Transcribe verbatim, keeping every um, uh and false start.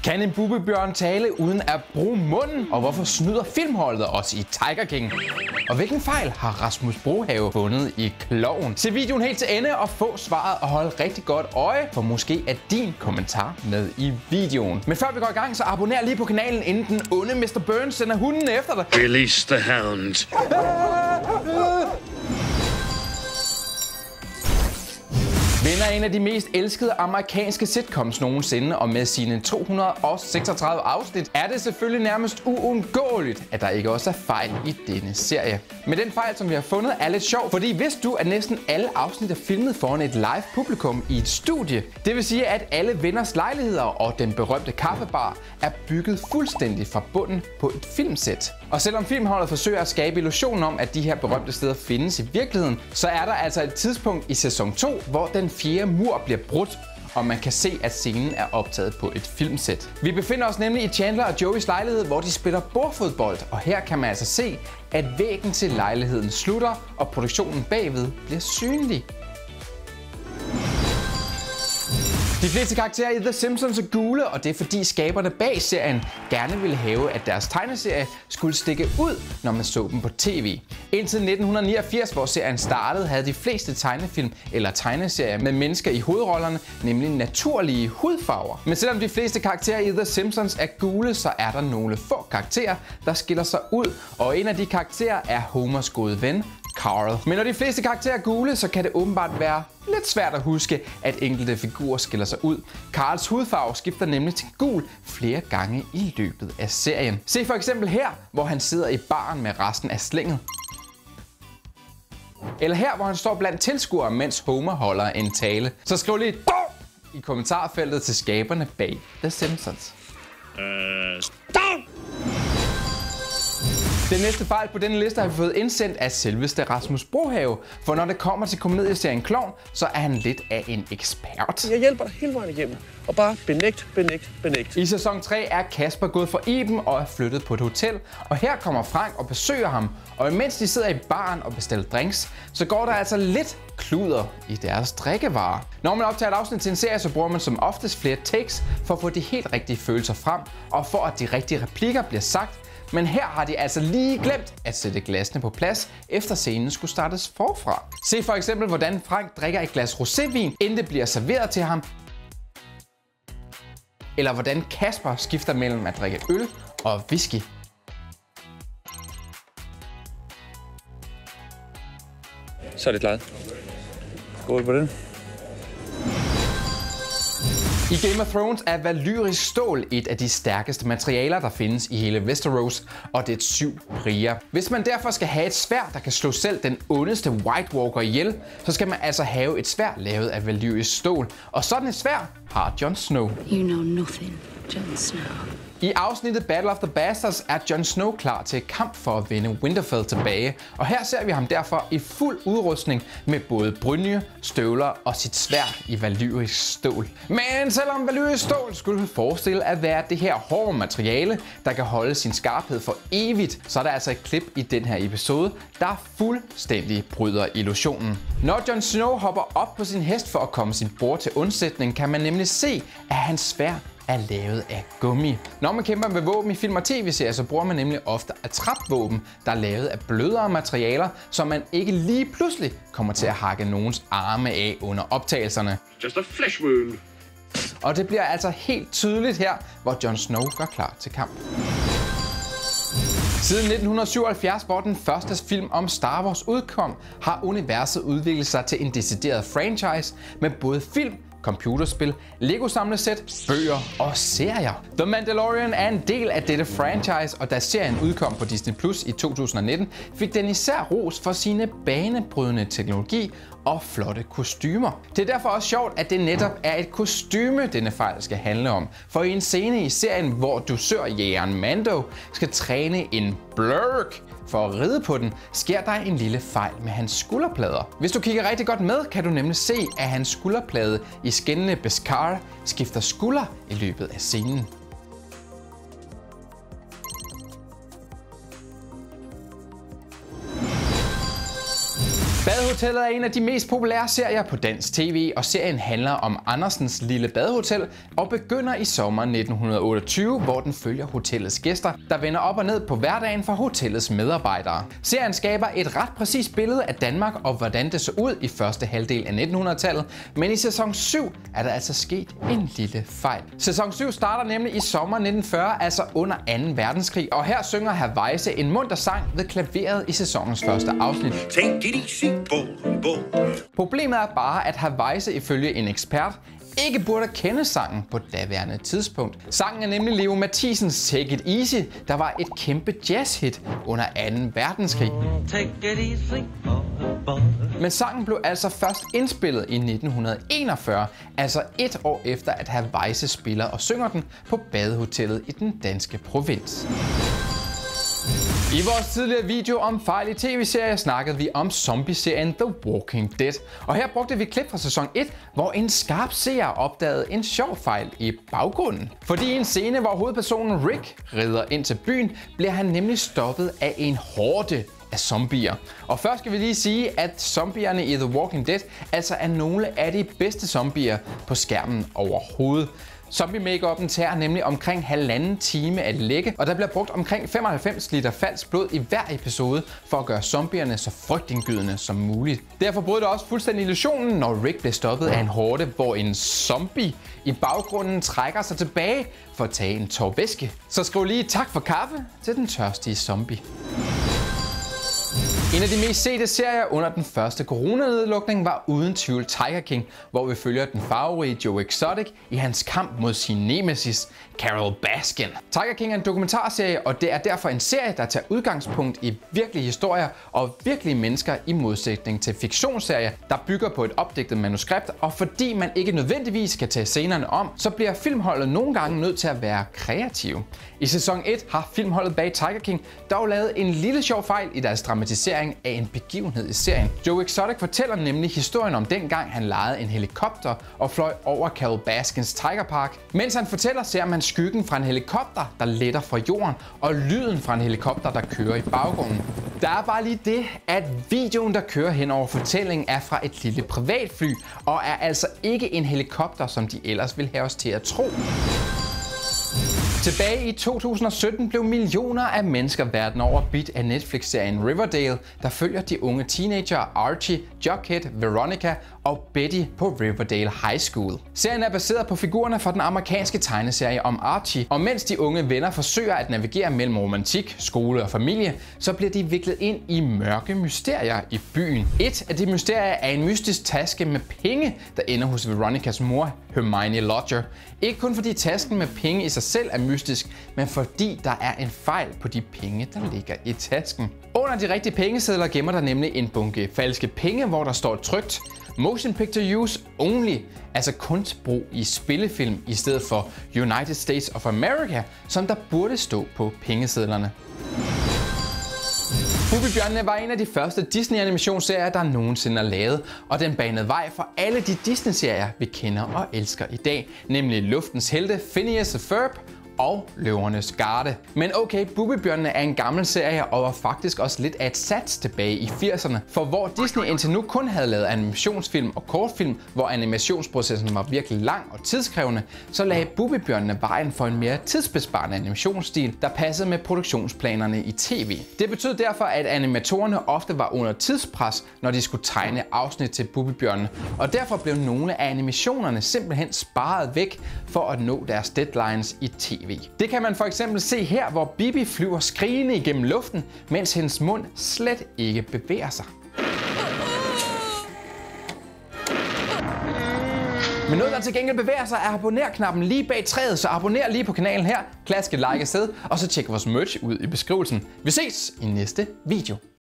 Kan en bubbebjørn tale uden at bruge munden? Og hvorfor snyder filmholdet os i Tiger King? Og hvilken fejl har Rasmus Brohave fundet i Klovn? Se videoen helt til ende og få svaret og hold rigtig godt øje, for måske er din kommentar med i videoen. Men før vi går i gang, så abonner lige på kanalen, inden den onde mister Burns sender hunden efter dig. Release the hound. Vinder en af de mest elskede amerikanske sitcoms nogensinde, og med sine to hundrede og seksogtredive afsnit, er det selvfølgelig nærmest uundgåeligt, at der ikke også er fejl i denne serie. Men den fejl, som vi har fundet, er lidt sjov, fordi vidste du, at næsten alle afsnit er filmet foran et live publikum i et studie. Det vil sige, at alle venners lejligheder og den berømte kaffebar er bygget fuldstændig fra bunden på et filmsæt. Og selvom filmholdet forsøger at skabe illusionen om, at de her berømte steder findes i virkeligheden, så er der altså et tidspunkt i sæson to, hvor den fjerde mur bliver brudt, og man kan se, at scenen er optaget på et filmsæt. Vi befinder os nemlig i Chandler og Joeys lejlighed, hvor de spiller bordfodbold, og her kan man altså se, at væggen til lejligheden slutter, og produktionen bagved bliver synlig. De fleste karakterer i The Simpsons er gule, og det er fordi skaberne bag serien gerne ville have, at deres tegneserie skulle stikke ud, når man så dem på tv. Indtil nitten niogfirs, hvor serien startede, havde de fleste tegnefilm eller tegneserier med mennesker i hovedrollerne, nemlig naturlige hudfarver. Men selvom de fleste karakterer i The Simpsons er gule, så er der nogle få karakterer, der skiller sig ud, og en af de karakterer er Homers gode ven, Carl. Men når de fleste karakterer er gule, så kan det åbenbart være lidt svært at huske, at enkelte figurer skiller sig ud. Carls hudfarve skifter nemlig til gul flere gange i løbet af serien. Se for eksempel her, hvor han sidder i baren med resten af slænget. Eller her, hvor han står blandt tilskuere, mens Homer holder en tale. Så skriv lige dog i kommentarfeltet til skaberne bag The Simpsons. Uh, stop! Den næste fejl på denne liste har vi fået indsendt af selveste Rasmus Brohave, for når det kommer til komedieserien Klovn, så er han lidt af en ekspert. Jeg hjælper dig hele vejen igennem, og bare benægt, benægt, benægt. I sæson tre er Kasper gået for Iben og er flyttet på et hotel, og her kommer Frank og besøger ham, og imens de sidder i baren og bestiller drinks, så går der altså lidt kluder i deres drikkevarer. Når man optager et afsnit til en serie, så bruger man som oftest flere takes for at få de helt rigtige følelser frem, og for at de rigtige replikker bliver sagt. Men her har de altså lige glemt at sætte glasene på plads, efter scenen skulle startes forfra. Se for eksempel, hvordan Frank drikker et glas rosévin, inden det bliver serveret til ham. Eller hvordan Kasper skifter mellem at drikke øl og whisky. Så er det klaret. Skål på den. I Game of Thrones er valyrisk stål et af de stærkeste materialer, der findes i hele Westeros, og det er et syv prier. Hvis man derfor skal have et sværd, der kan slå selv den ondeste White Walker ihjel, så skal man altså have et sværd lavet af valyrisk stål. Og sådan et sværd har Jon Snow. You know nothing, Jon Snow. I afsnittet Battle of the Bastards er Jon Snow klar til kamp for at vinde Winterfell tilbage, og her ser vi ham derfor i fuld udrustning med både brynje, støvler og sit sværd i valyrisk stål. Men selvom valyrisk stål skulle forestille at være det her hårde materiale, der kan holde sin skarphed for evigt, så er der altså et klip i den her episode, der fuldstændig bryder illusionen. Når Jon Snow hopper op på sin hest for at komme sin bror til undsætning, kan man nemlig se, at hans sværd er lavet af gummi. Når man kæmper med våben i film og tv-serier, så bruger man nemlig ofte atrapvåben, der er lavet af blødere materialer, så man ikke lige pludselig kommer til at hakke nogens arme af under optagelserne. Just a flesh wound. Og det bliver altså helt tydeligt her, hvor Jon Snow gør klar til kamp. Siden nitten syvoghalvfjerds, hvor den første film om Star Wars udkom, har universet udviklet sig til en decideret franchise med både film, computerspil, Lego-samlesæt, bøger og serier. The Mandalorian er en del af dette franchise, og da serien udkom på Disney Plus i to tusind og nitten, fik den især ros for sine banebrydende teknologi og flotte kostymer. Det er derfor også sjovt, at det netop er et kostyme, denne fejl skal handle om. For i en scene i serien, hvor dusørjægeren Mando skal træne en blurk for at ride på den, sker der en lille fejl med hans skulderplader. Hvis du kigger rigtig godt med, kan du nemlig se, at hans skulderplade i skinnende Beskar skifter skulder i løbet af scenen. Badehotellet er en af de mest populære serier på dansk tv, og serien handler om Andersens lille badehotel og begynder i sommeren nitten otteogtyve, hvor den følger hotellets gæster, der vender op og ned på hverdagen for hotellets medarbejdere. Serien skaber et ret præcist billede af Danmark og hvordan det så ud i første halvdel af nittenhundredetallet, men i sæson syv er der altså sket en lille fejl. Sæson syv starter nemlig i sommeren nitten fyrre, altså under anden verdenskrig, og her synger hr. Weise en munter sang ved klaveret i sæsonens første afsnit. Take it easy, bull, bull. Problemet er bare, at hr. Weise ifølge en ekspert ikke burde kende sangen på daværende tidspunkt. Sangen er nemlig Leo Mathisens Take It Easy, der var et kæmpe jazzhit under anden verdenskrig. Take it easy, boy. Men sangen blev altså først indspillet i nitten enogfyrre, altså et år efter at hr. Weise spiller og synger den på Badehotellet i den danske provins. I vores tidligere video om fejl i tv-serier snakkede vi om zombie-serien The Walking Dead. Og her brugte vi klip fra sæson et, hvor en skarp seer opdagede en sjov fejl i baggrunden. Fordi i en scene, hvor hovedpersonen Rick rider ind til byen, bliver han nemlig stoppet af en horde af zombier. Og først skal vi lige sige, at zombierne i The Walking Dead altså er nogle af de bedste zombier på skærmen overhovedet. Zombie-make-up'en tager nemlig omkring halvanden time at lægge, og der bliver brugt omkring femoghalvfems liter falsk blod i hver episode for at gøre zombierne så frygtindgydende som muligt. Derfor brød det også fuldstændig illusionen, når Rick blev stoppet af en horde, hvor en zombie i baggrunden trækker sig tilbage for at tage en tår væske. Så skriv lige tak for kaffe til den tørstige zombie. En af de mest sete serier under den første coronanedlukning var uden tvivl Tiger King, hvor vi følger den farverige Joe Exotic i hans kamp mod sin nemesis, Carol Baskin. Tiger King er en dokumentarserie, og det er derfor en serie, der tager udgangspunkt i virkelige historier og virkelige mennesker i modsætning til fiktionsserier, der bygger på et opdigtet manuskript, og fordi man ikke nødvendigvis kan tage scenerne om, så bliver filmholdet nogle gange nødt til at være kreative. I sæson et har filmholdet bag Tiger King dog lavet en lille sjov fejl i deres dramatisering af en begivenhed i serien. Joe Exotic fortæller nemlig historien om dengang han lejede en helikopter og fløj over Carol Baskins Tiger Park. Mens han fortæller, ser man skyggen fra en helikopter, der letter fra jorden, og lyden fra en helikopter, der kører i baggrunden. Der er bare lige det, at videoen, der kører hen over fortællingen, er fra et lille privatfly, og er altså ikke en helikopter, som de ellers vil have os til at tro. Tilbage i to tusind og sytten blev millioner af mennesker verden over bidt af Netflix-serien Riverdale, der følger de unge teenager Archie, Jughead, Veronica og Betty på Riverdale High School. Serien er baseret på figurerne fra den amerikanske tegneserie om Archie, og mens de unge venner forsøger at navigere mellem romantik, skole og familie, så bliver de viklet ind i mørke mysterier i byen. Et af de mysterier er en mystisk taske med penge, der ender hos Veronicas mor, Hermione Lodger. Ikke kun fordi tasken med penge i sig selv er mystisk, men fordi der er en fejl på de penge, der ligger i tasken. Under de rigtige pengesedler gemmer der nemlig en bunke falske penge, hvor der står trykt Motion Picture Use Only, altså kunstbrug i spillefilm i stedet for United States of America, som der burde stå på pengesedlerne. Bubi-bjørnene var en af de første Disney-animationsserier, der nogensinde er lavet, og den banede vej for alle de Disney-serier, vi kender og elsker i dag, nemlig Luftens Helte, Phineas og Ferb og Løvernes Garde. Men okay, Bubi-bjørnene er en gammel serie og var faktisk også lidt af et sats tilbage i firserne. For hvor Disney indtil nu kun havde lavet animationsfilm og kortfilm, hvor animationsprocessen var virkelig lang og tidskrævende, så lagde Bubi-bjørnene vejen for en mere tidsbesparende animationsstil, der passede med produktionsplanerne i tv. Det betød derfor, at animatorerne ofte var under tidspres, når de skulle tegne afsnit til Bubi-bjørnene, og derfor blev nogle af animationerne simpelthen sparet væk for at nå deres deadlines i tv. Det kan man for eksempel se her, hvor Bibi flyver skrigende igennem luften, mens hendes mund slet ikke bevæger sig. Men noget, der til gengæld bevæger sig, er abonner-knappen lige bag træet, så abonner lige på kanalen her, klask et like afsted, og så tjek vores merch ud i beskrivelsen. Vi ses i næste video.